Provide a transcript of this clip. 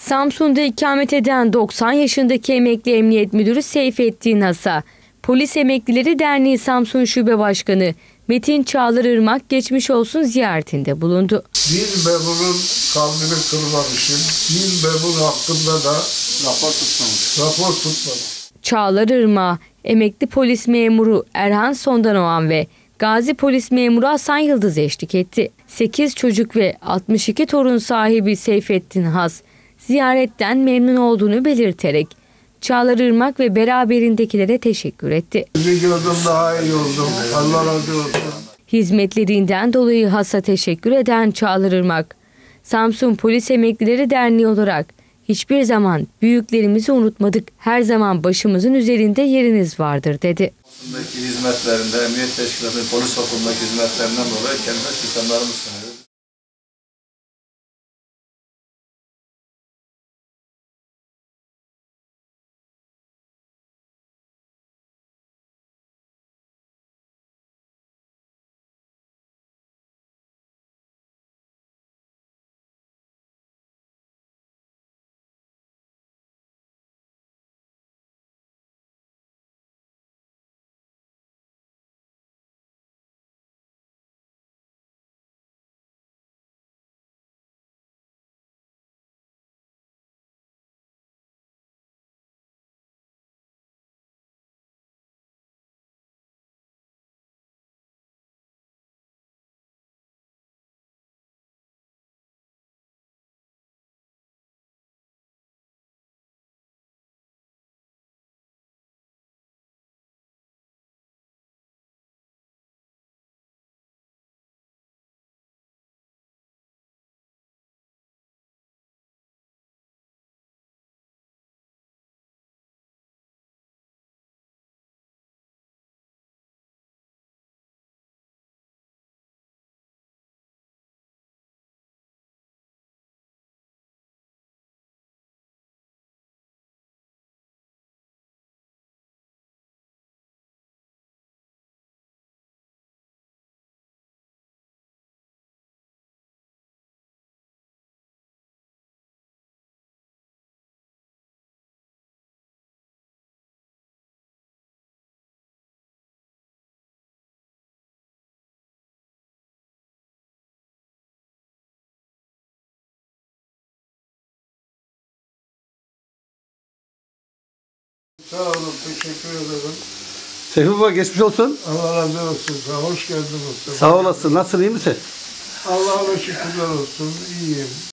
Samsun'da ikamet eden 90 yaşındaki emekli emniyet müdürü Seyfettin Has'a, Polis Emeklileri Derneği Samsun Şube Başkanı Metin Çağlar Irmak geçmiş olsun ziyaretinde bulundu. Bir memurun kalbini kırmamışım. Bir memur hakkında da rapor tutmadım. Çağlar Irmak'a emekli polis memuru Erhan Sondanoğan ve Gazi polis memuru Hasan Yıldız eşlik etti. 8 çocuk ve 62 torun sahibi Seyfettin Has, ziyaretten memnun olduğunu belirterek Çağlar Irmak ve beraberindekilere teşekkür etti. Sizi gördüm, daha iyi oldum. Allah razı olsun. Hizmetlerinden dolayı Has'a teşekkür eden Çağlar Irmak, Samsun Polis Emeklileri Derneği olarak hiçbir zaman büyüklerimizi unutmadık, her zaman başımızın üzerinde yeriniz vardır dedi. Samsun'daki hizmetlerinde, emniyet teşkilatı, polis okulundaki hizmetlerinden dolayı kendime sistemlerimi sunuyoruz. Sağ olun, teşekkür ederim. Seyfi Baba geçmiş olsun. Allah razı olsun. Hoş geldin. Sağ olasın. Nasılsın, iyi misin? Allah'a şükürler olsun. İyiyim.